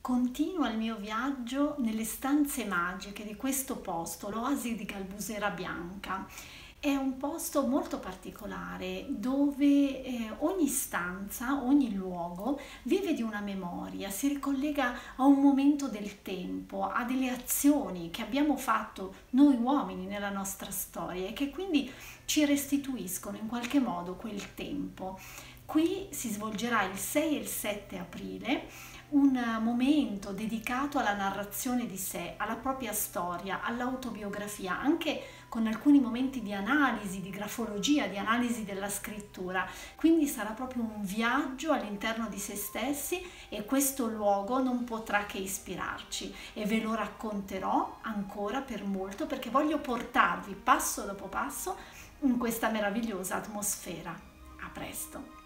Continua il mio viaggio nelle stanze magiche di questo posto, l'Oasi di Galbusera Bianca. È un posto molto particolare dove ogni stanza, ogni luogo vive di una memoria, si ricollega a un momento del tempo, a delle azioni che abbiamo fatto noi uomini nella nostra storia e che quindi ci restituiscono in qualche modo quel tempo. Qui si svolgerà il 6 e il 7 aprile un momento dedicato alla narrazione di sé, alla propria storia, all'autobiografia, anche con alcuni momenti di analisi, di grafologia, di analisi della scrittura. Quindi sarà proprio un viaggio all'interno di se stessi e questo luogo non potrà che ispirarci e ve lo racconterò ancora per molto perché voglio portarvi passo dopo passo in questa meravigliosa atmosfera. A presto!